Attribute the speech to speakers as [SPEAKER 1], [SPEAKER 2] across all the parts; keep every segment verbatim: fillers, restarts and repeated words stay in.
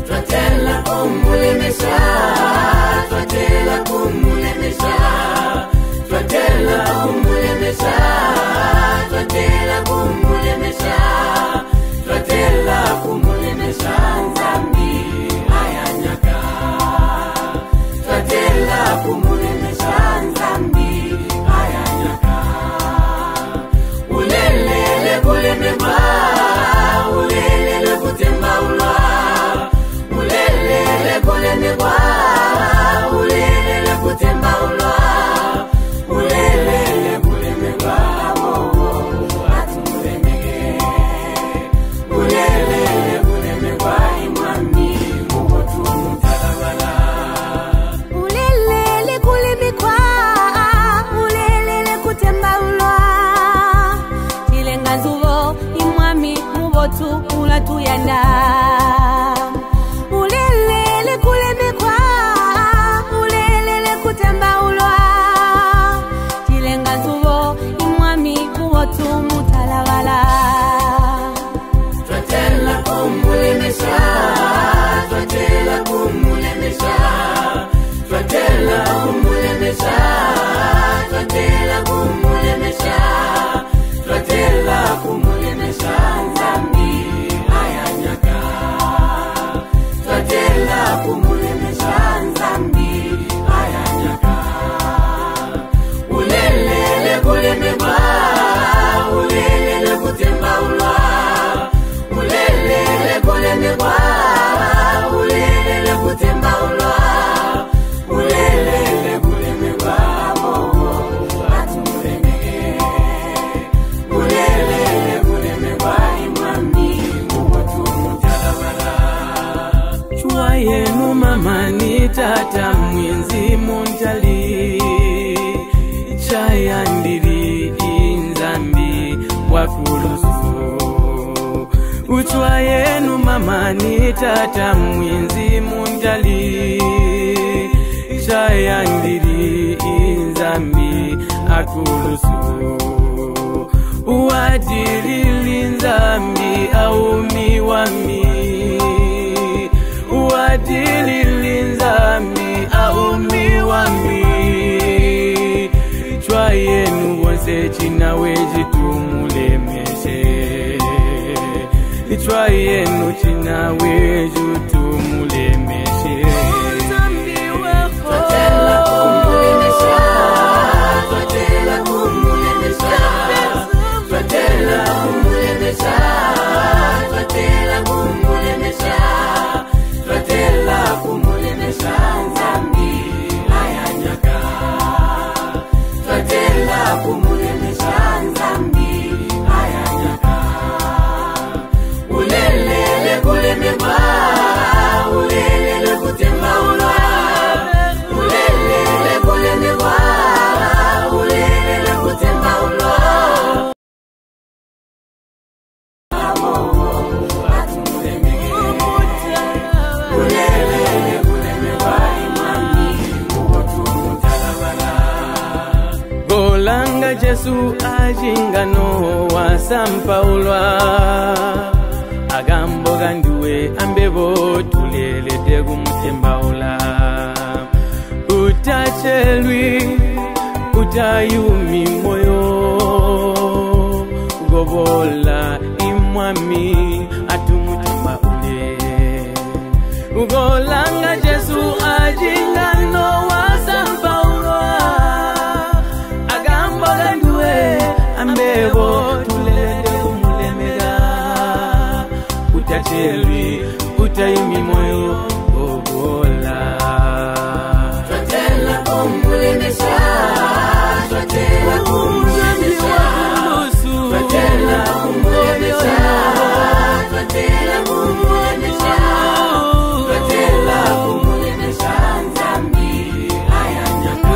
[SPEAKER 1] Twatela kumulemesha, twatela kumulemesha, twatela kumulemesha, twatela kumulemesha, twatela kumulemesha nzambi ayanyaka, twatela kumulemesha nzambi ayanyaka. Ulelele kulemeba, ulelele kutemba ulwa, ulelele kulemeba, ulelele kutemba ulwa, ulelele kulemeba mowo atumulenge, ulelele kulemeba imwami mubotu mutalabala,
[SPEAKER 2] ulelele kulemekwa, ulelele kutemba ulwa, tilenga nzuvo imwami mubotu ulatuyanda. Ulelele kulemekwa, ulelele kutemba ulwa, tilenga nzuvo imwami mubotu mutalabala.
[SPEAKER 1] twatela kumulemesha, twatela kumulemesha, twatela kumulemesha, twatela kumulemesha, twatela kumulemesha nzambi ayanyaka, twatela kumulemesha nzambi ayanyaka. Ulelele kulemeba, ulelele kutemba ulwa, ulelele kulemeba, ulelele kutemba ulwa, ulelele kulemeba mowo atumulenge, ulelele kulemeba imwami mubotu mutalabala.
[SPEAKER 3] Chwa yenu mama ni tata mwenzi muntali, chaya ndiri inzambi wakulusu. Uchwa yenu mama ni tata mwenzi muntali, chaya ndiri inzambi akulusu. Uadili linzambi aumi wami, uadili linzambi aumi wami. Chwa yenu wonse chinawe jitumulemeshe, chwa yenu chinawe jitumulemeshe.
[SPEAKER 1] Twatela kumulemesha, twatela kumulemesha, twatela kumulemesha, twatela kumulemesha, twatela kumulemesha nzambi ayanyaka, twatela kumulemesha nzambi ayanyaka. Ulelele kulemeba, ulelele kutemba ulwa, ulelele kulemeba, ulelele kutemba ulwa, mowo atumulenge, ulelele kulemeba imwami mubotu mutalabala.
[SPEAKER 3] Golanga Jesu ajingano wasampa ulwa, agambo ganduwe ambebo tulele degu mutemba ula. Utachelwi utayumi moyo, ugobola imwami atumutemba ule. Ugolanga Jesu ajingano wasampa ulwa, agambo ganduwe ambebo tulele degu mulemega. Utachelwi utayumi moyo ogola.
[SPEAKER 1] Twatela kumulemesha, twatela kumulemesha, twatela kumulemesha, twatela kumulemesha, twatela kumulemesha nzambi ayanyaka,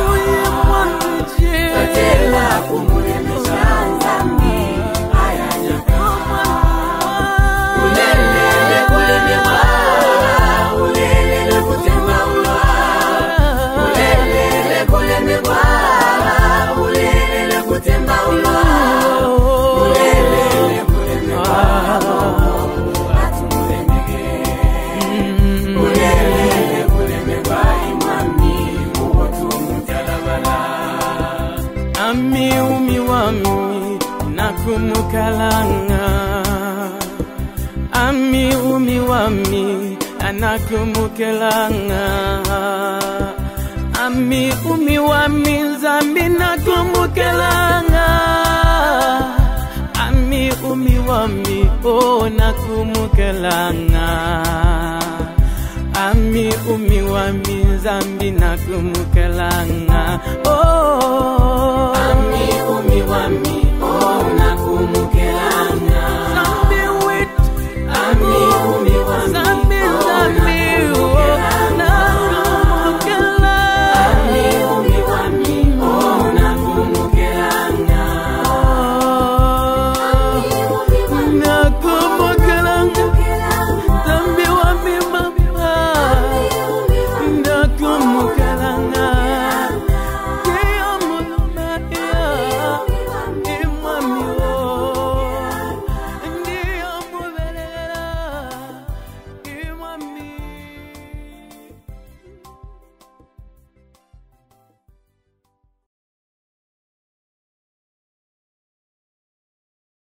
[SPEAKER 1] twatela kumulemesha nzambi ayanyaka. Ulelele kulemeba,
[SPEAKER 3] nakumukalanga ami umi wami anakumukalanga ami umi wami zambi nakumukalanga ami umi wami oh nakumukalanga ami umi wami zambi nakumukalanga oh
[SPEAKER 1] ami umi wami oh nakumukelanga
[SPEAKER 3] zambi wit
[SPEAKER 1] ami umi wami
[SPEAKER 3] zambi zambi